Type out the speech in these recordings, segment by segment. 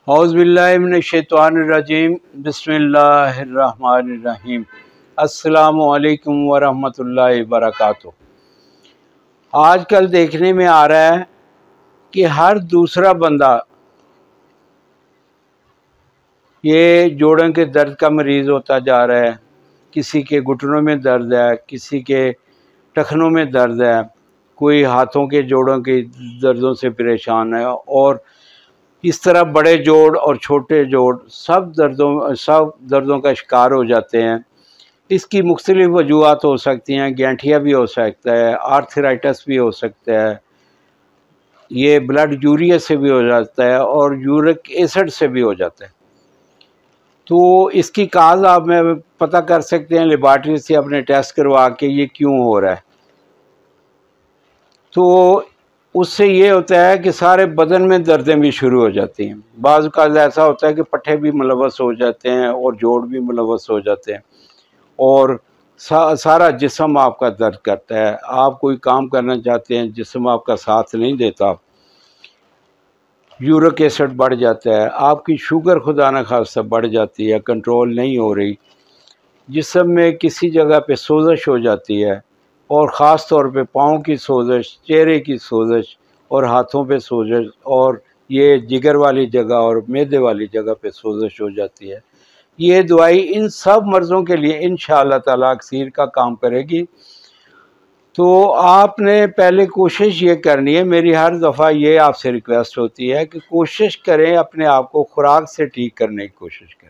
औज़ुबिल्लाहिमिनश्शैतानिर्रजीम बिस्मिल्लाहिर्रहमानिर्रहीम। अस्सलामु अलैकुम वरहमतुल्लाहि वबरकातुहू। आजकल देखने में आ रहा है कि हर दूसरा बंदा ये जोड़ों के दर्द का मरीज़ होता जा रहा है। किसी के घुटनों में दर्द है, किसी के टखनों में दर्द है, कोई हाथों के जोड़ों के दर्दों से परेशान है, और इस तरह बड़े जोड़ और छोटे जोड़ सब दर्दों का शिकार हो जाते हैं। इसकी मुख्तलिफ वजूहात हो सकती हैं। गैंठिया भी हो सकता है, आर्थराइटिस भी हो सकता है, ये ब्लड यूरिया से भी हो जाता है और यूरिक एसिड से भी हो जाता है। तो इसकी काज आप में पता कर सकते हैं लेबॉर्ट्री से अपने टेस्ट करवा के ये क्यों हो रहा है। तो उससे ये होता है कि सारे बदन में दर्दें भी शुरू हो जाती हैं। बाज़ औक़ात ऐसा होता है कि पट्ठे भी मुलव्वस हो जाते हैं और जोड़ भी मुलव्वस हो जाते हैं और सारा जिस्म आपका दर्द करता है। आप कोई काम करना चाहते हैं, जिस्म आपका साथ नहीं देता, यूरिक एसिड बढ़ जाता है, आपकी शुगर खुदा न खास्ता बढ़ जाती है, कंट्रोल नहीं हो रही, जिस्म में किसी जगह पे सोजश हो जाती है और ख़ास तौर पे पाँव की सोजश, चेहरे की सोजश और हाथों पे सोजश, और ये जिगर वाली जगह और मैदे वाली जगह पे सोजश हो जाती है। ये दवाई इन सब मर्ज़ों के लिए इंशाअल्लाह ताला अक्सीर का काम करेगी। तो आपने पहले कोशिश ये करनी है, मेरी हर दफ़ा ये आपसे रिक्वेस्ट होती है कि कोशिश करें अपने आप को खुराक से ठीक करने की कोशिश करें।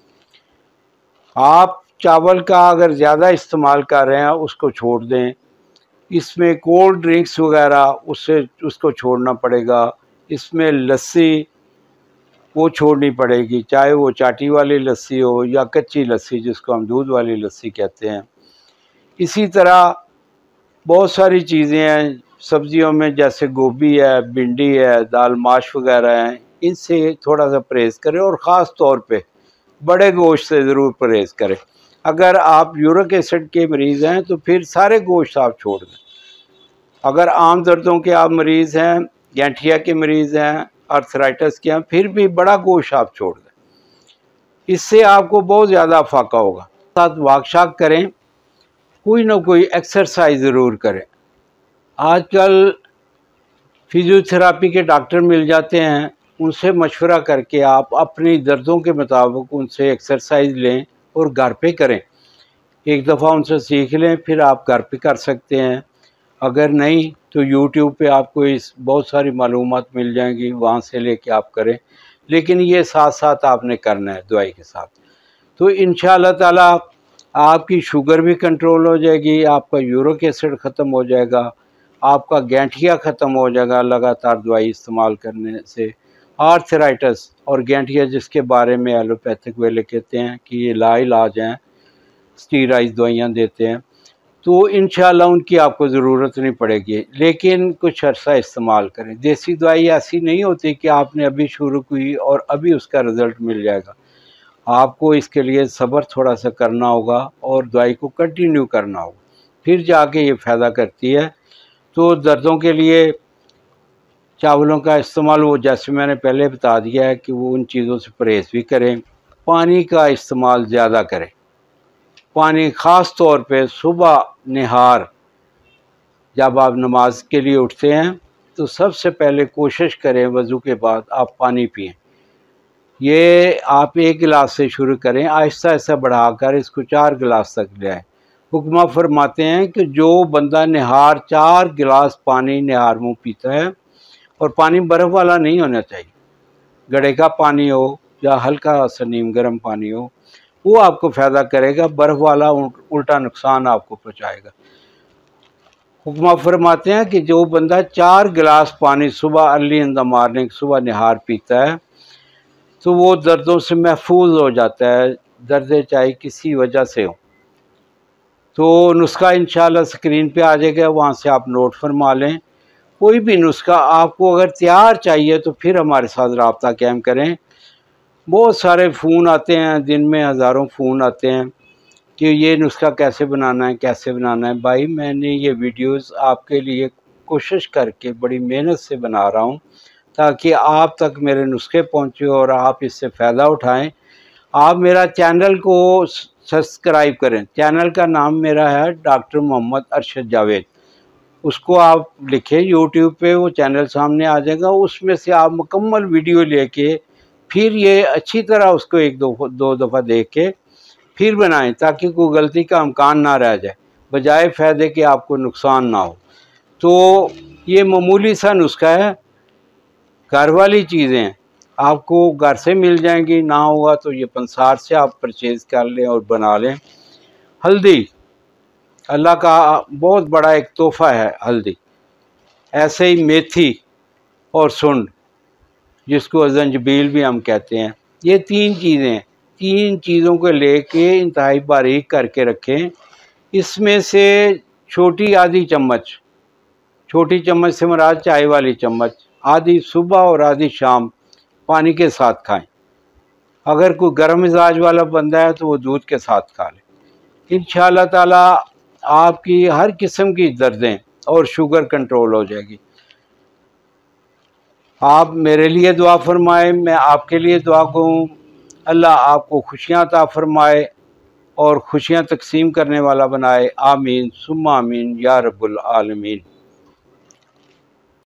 आप चावल का अगर ज़्यादा इस्तेमाल कर रहे हैं उसको छोड़ दें। इसमें कोल्ड ड्रिंक्स वगैरह उसको छोड़ना पड़ेगा। इसमें लस्सी वो छोड़नी पड़ेगी, चाहे वो चाटी वाली लस्सी हो या कच्ची लस्सी जिसको हम दूध वाली लस्सी कहते हैं। इसी तरह बहुत सारी चीज़ें हैं सब्जियों में, जैसे गोभी है, भिंडी है, दाल माश वगैरह हैं, इनसे थोड़ा सा परहेज़ करें और ख़ास तौर पे बड़े गोश्त से ज़रूर परहेज़ करें। अगर आप यूरिक एसिड के मरीज़ हैं तो फिर सारे गोश्त आप छोड़ दें। अगर आम दर्दों के आप मरीज़ हैं, गैंठिया के मरीज़ हैं, आर्थराइटिस के हैं, फिर भी बड़ा गोश्त आप छोड़ दें। इससे आपको बहुत ज़्यादा फाका होगा। साथ वॉक शॉक करें, कोई ना कोई एक्सरसाइज ज़रूर करें। आजकल फिजियोथेरापी के डॉक्टर मिल जाते हैं, उनसे मशवरा करके आप अपनी दर्दों के मुताबिक उनसे एक्सरसाइज लें और घर पे करें। एक दफ़ा उनसे सीख लें, फिर आप घर पे कर सकते हैं। अगर नहीं तो यूट्यूब पे आपको इस बहुत सारी मालूमात मिल जाएंगी, वहाँ से लेके आप करें। लेकिन ये साथ साथ आपने करना है दवाई के साथ। तो इंशाअल्लाह ताला आपकी शुगर भी कंट्रोल हो जाएगी, आपका यूरिक एसिड ख़त्म हो जाएगा, आपका गैंठिया ख़त्म हो जाएगा लगातार दवाई इस्तेमाल करने से। आर्थराइटिस और गैंठिया जिसके बारे में एलोपैथिक वाले कहते हैं कि ये लाइलाज हैं, स्टीरॉइड दवाइयाँ देते हैं, तो इंशाअल्लाह उनकी आपको ज़रूरत नहीं पड़ेगी। लेकिन कुछ अर्सा इस्तेमाल करें। देसी दवाई ऐसी नहीं होती कि आपने अभी शुरू की और अभी उसका रिज़ल्ट मिल जाएगा। आपको इसके लिए सब्र थोड़ा सा करना होगा और दवाई को कंटिन्यू करना होगा, फिर जाके ये फ़ायदा करती है। तो दर्दों के लिए चावलों का इस्तेमाल, वो जैसे मैंने पहले बता दिया है कि वो उन चीज़ों से परहेज़ भी करें। पानी का इस्तेमाल ज़्यादा करें। पानी ख़ास तौर पे सुबह निहार, जब आप नमाज के लिए उठते हैं तो सबसे पहले कोशिश करें वज़ू के बाद आप पानी पिएं। ये आप 1 गिलास से शुरू करें, आहिस्ता आहिस्ता बढ़ाकर इसको 4 गिलास तक ले आएँ। हुक्मा फरमाते हैं कि जो बंदा निहार 4 गिलास पानी निहार मुँह पीता है, और पानी बर्फ़ वाला नहीं होना चाहिए, घड़े का पानी हो या हल्का सा नीम गर्म पानी हो, वो आपको फ़ायदा करेगा। बर्फ़ वाला उल्टा नुकसान आपको पहुँचाएगा। हुक्मा फरमाते हैं कि जो बंदा 4 गिलास पानी सुबह अर्ली इन द मॉर्निंग सुबह निहार पीता है तो वो दर्दों से महफूज हो जाता है, दर्द चाहे किसी वजह से हो। तो नुस्खा इंशाल्लाह स्क्रीन पे आ जाएगा, वहाँ से आप नोट फरमा लें। कोई भी नुस्खा आपको अगर तैयार चाहिए तो फिर हमारे साथ रब्ता कायम करें। बहुत सारे फ़ोन आते हैं, दिन में हज़ारों फ़ोन आते हैं कि ये नुस्खा कैसे बनाना है, कैसे बनाना है। भाई मैंने ये वीडियोस आपके लिए कोशिश करके बड़ी मेहनत से बना रहा हूँ ताकि आप तक मेरे नुस्खे पहुँचे और आप इससे फ़ायदा उठाएं। आप मेरा चैनल को सब्सक्राइब करें। चैनल का नाम मेरा है डॉक्टर मोहम्मद अरशद जावेद। उसको आप लिखें यूट्यूब पे, वो चैनल सामने आ जाएगा। उसमें से आप मुकम्मल वीडियो लेके फिर ये अच्छी तरह उसको एक दो दफ़ा देख के फिर बनाएं, ताकि कोई गलती का इम्कान ना रह जाए, बजाय फ़ायदे के आपको नुकसान ना हो। तो ये मामूली सा नुस्खा है, घर वाली चीज़ें आपको घर से मिल जाएंगी, ना हुआ तो ये पंसार से आप परचेज़ कर लें और बना लें। हल्दी अल्लाह का बहुत बड़ा एक तोहफ़ा है हल्दी। ऐसे ही मेथी और सुंड, जिसको ज़ंजबील भी हम कहते हैं, ये तीन चीज़ों को लेके इंतहाई बारीक करके रखें। इसमें से छोटी आधी चम्मच, छोटी चम्मच से मुराद चाय वाली चम्मच, आधी सुबह और आधी शाम पानी के साथ खाएं। अगर कोई गर्म मिजाज वाला बंदा है तो वो दूध के साथ खा ले। इंशाअल्लाह ताला आपकी हर किस्म की दर्दें और शुगर कंट्रोल हो जाएगी। आप मेरे लिए दुआ फरमाएं, मैं आपके लिए दुआ करूँ। अल्लाह आपको खुशियाँ अता फरमाए और खुशियाँ तकसीम करने वाला बनाए। आमीन सुम्मा आमीन या रब्बुल आलमीन।